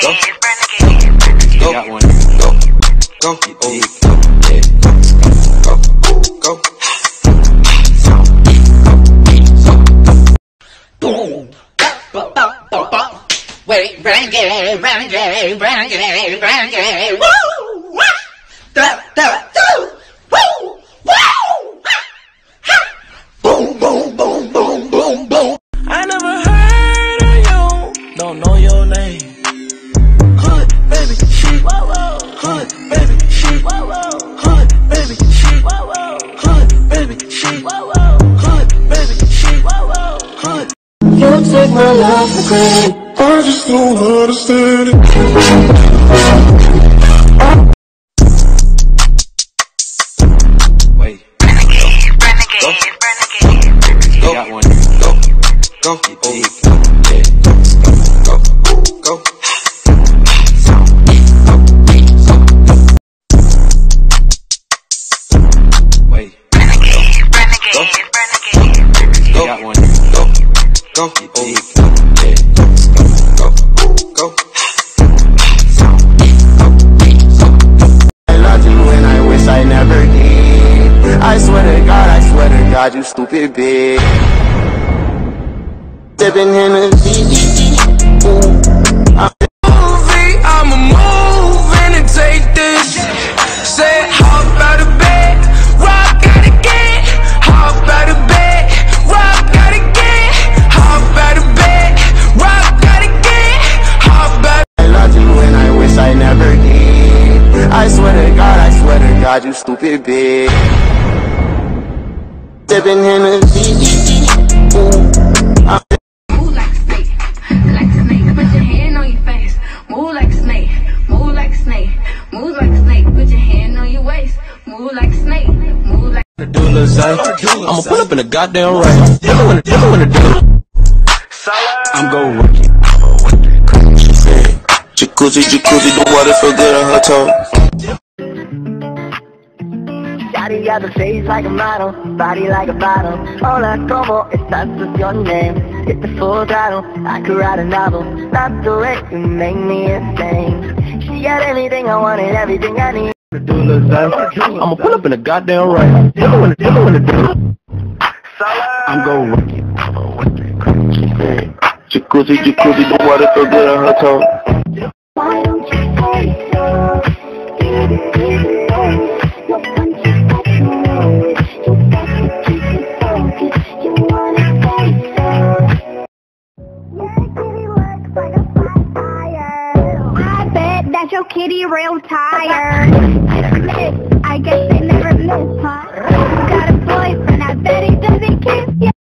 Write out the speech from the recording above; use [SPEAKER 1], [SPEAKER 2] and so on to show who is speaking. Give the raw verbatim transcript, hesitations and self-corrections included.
[SPEAKER 1] Go, got one. Go, go, oh, yeah, go, go, go. Wait, renegade, renegade, renegade, renegade. Woo! Da, da, da. Woo! Woo! Boom, boom, boom, boom, boom, boom.
[SPEAKER 2] I never heard of you. Don't know your name. Hood, baby, shit. Whoa, whoa. Hood, baby, shit. Whoa, whoa. Hood, baby, shit. Whoa, whoa. Hood, baby, shit. Whoa, whoa. Hood, baby, shit. Whoa, whoa. Hood. You take my love for granted. I just don't understand it.
[SPEAKER 1] Wait. Go. Go. Got one. Go. Go. Oh, yeah. Go. Go. Wait. Go. Go. Got one. Go. Go. Oh, yeah.
[SPEAKER 2] I never did. I swear to God, I swear to God, you stupid bitch. Sipping Hennessy. I'm moving, I'ma move and take this. Say hop out of bed, rock out again. Hop out of bed, rock out again. Hop out of bed, rock out again. Hop out. I love you and I wish I never did. I swear to God, I swear to God, you stupid bitch. Sipping Hennessy.
[SPEAKER 3] Move like a snake, like a snake. Put your hand on your face. Move like a snake, move like a snake. Move like a snake. Put your hand on your waist. Move like a snake, move like.
[SPEAKER 2] I'ma pull up in a goddamn rain. Tell me when to, tell me when to do it. I'm gon' work it. Jacuzzi, jacuzzi, the water so good on her toes.
[SPEAKER 4] Shawty got the face like a model, body like a bottle. Hola, como estás with your name? Hit the full throttle, I could write a novel. Not the way you make me insane. She got everything I wanted, everything I need.
[SPEAKER 2] I'ma pull up in a goddamn rain. Tell me when to, tell me when to do it. I'm gon' work it. Jacuzzi, jacuzzi, the water so good on her toes.
[SPEAKER 4] Why don't you say so? Give it, give it all. Your punch is got you rolling. You got to keep it focused. You wanna say so? Your kitty looks like a fire. I bet that your kitty real tired. I guess they never miss.